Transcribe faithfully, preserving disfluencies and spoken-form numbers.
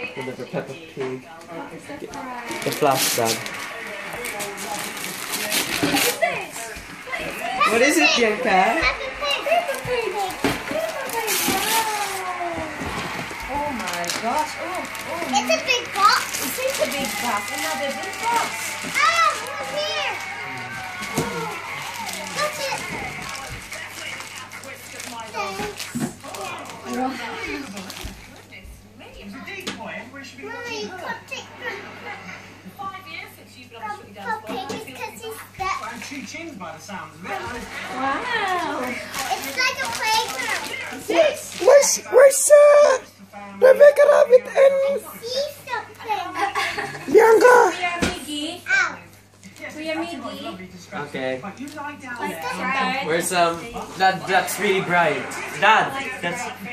Whatever, Peppa Pig. The flash, Dad. What is it, Bianca? Oh my gosh. Oh, oh. It's a big box. It is a big box. Another big box. Oh, what's here? That's it. Mommy, you can't take Five years since you've been on the cupcake because he's that. Two chins by the sounds of it. Wow. It's like a playground. Where's, where's uh, Rebecca Rabbit and See something. Bianca? Kuya Miggy. Ow. Kuya Miggy. Okay. Start. Where's um that that's really bright. Dad, that's